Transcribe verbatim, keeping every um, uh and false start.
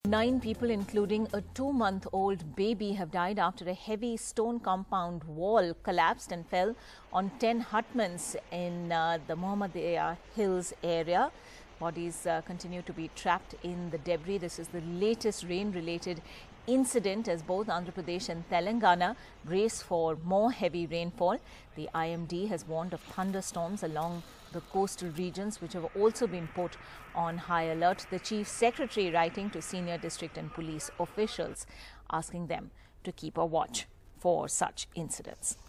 Nine people, including a two-month-old baby, have died after a heavy stone compound wall collapsed and fell on ten hutments in uh, the Mohammadiyah Hills area. Bodies uh, continue to be trapped in the debris. This is the latest rain-related incident as both Andhra Pradesh and Telangana brace for more heavy rainfall. The I M D has warned of thunderstorms along the coastal regions, which have also been put on high alert. The Chief Secretary writing to senior district and police officials, asking them to keep a watch for such incidents.